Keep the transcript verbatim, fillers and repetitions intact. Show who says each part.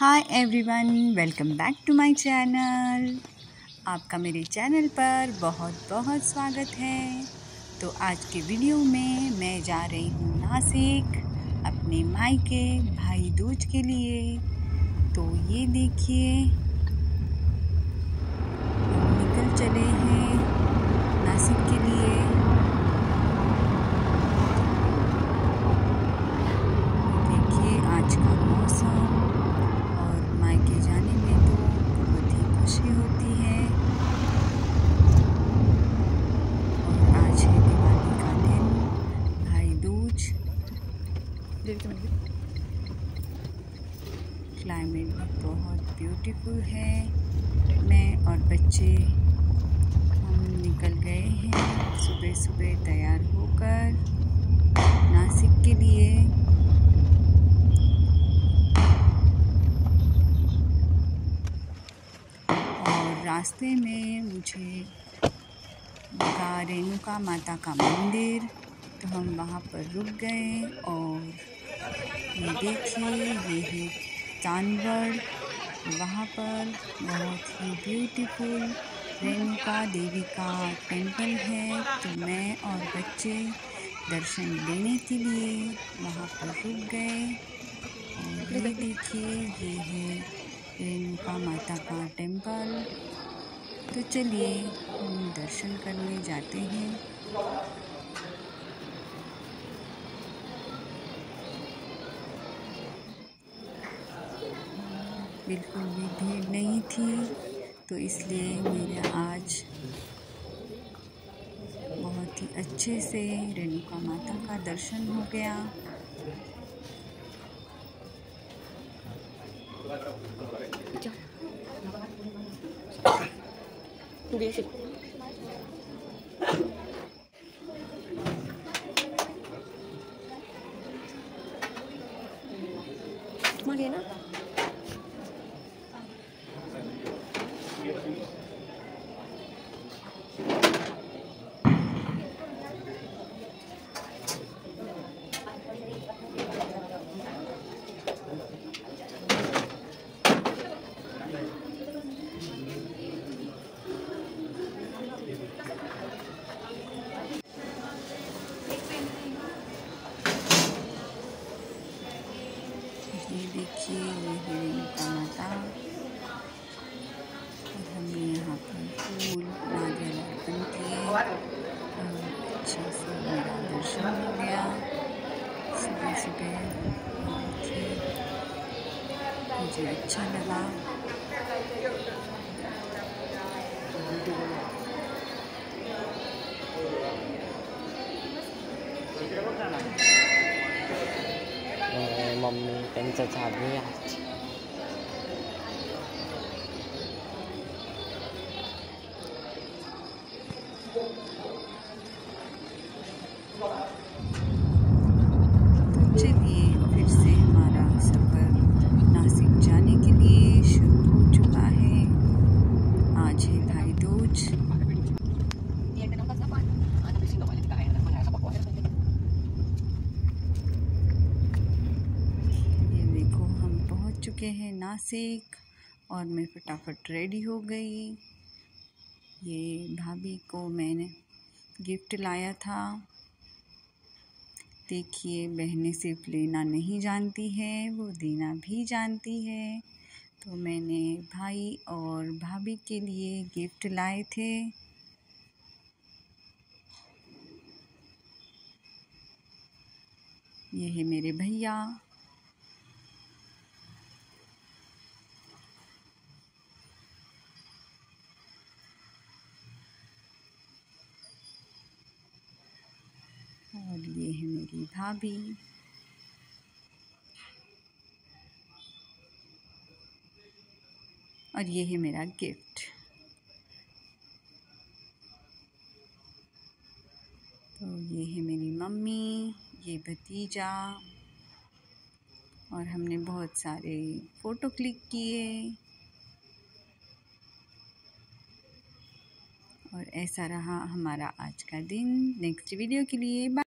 Speaker 1: Hi everyone, welcome back to my channel. आपका मेरे channel पर बहुत बहुत स्वागत है। तो आज के वीडियो में मैं जा रही हूँ नासिक अपने मायके भाई दूज के लिए। तो ये देखिए, हम निकल चले हैं नासिक के लिए। देखिए आज का मौसम, मायके जाने में तो बहुत ही खुशी होती है। और आज है दिवाली का दिन, भाई दूज। क्लाइमेट भी बहुत ब्यूटीफुल है। मैं और बच्चे हम निकल गए हैं सुबह सुबह तैयार होकर नासिक के लिए। रास्ते में मुझे लगा रेणुका माता का मंदिर, तो हम वहाँ पर रुक गए। और ये देखिए, ये है चांदगढ़। वहाँ पर बहुत ही ब्यूटीफुल रेणुका देवी का टेंपल है। तो मैं और बच्चे दर्शन लेने के लिए वहाँ पर रुक गए। और ये देखिए, ये है रेणुका माता का टेंपल। तो चलिए हम दर्शन करने जाते हैं। बिल्कुल भी भीड़ नहीं थी, तो इसलिए मेरा आज बहुत ही अच्छे से रेणुका माता का दर्शन हो गया।
Speaker 2: Basic. Mariana.
Speaker 1: ये देखिए, ये है रेणुका माता। और हमने यहाँ पर फूल नारियल अर्पण किए और अच्छे से मेरा दर्शन हो गया। सुबह सुबह बहुत ही मुझे अच्छा लगा।
Speaker 2: मम्मी त्यांचं चालू आहे आज.
Speaker 1: चलिए फिर से हमारा सफ़र नासिक जाने के लिए शुरू हो चुका है। आज है भाई दूज। ये देखो, हम पहुंच चुके हैं नासिक और मैं फटाफट रेडी हो गई। ये भाभी को मैंने गिफ्ट लाया था। देखिए, बहनें सिर्फ लेना नहीं जानती है, वो देना भी जानती है। तो मैंने भाई और भाभी के लिए गिफ्ट लाए थे। ये है मेरे भैया। और ये है मेरी भाभी। और ये है मेरा गिफ्ट। तो ये है मेरी मम्मी, ये भतीजा। और हमने बहुत सारे फ़ोटो क्लिक किए। और ऐसा रहा हमारा आज का दिन। नेक्स्ट वीडियो के लिए बाय।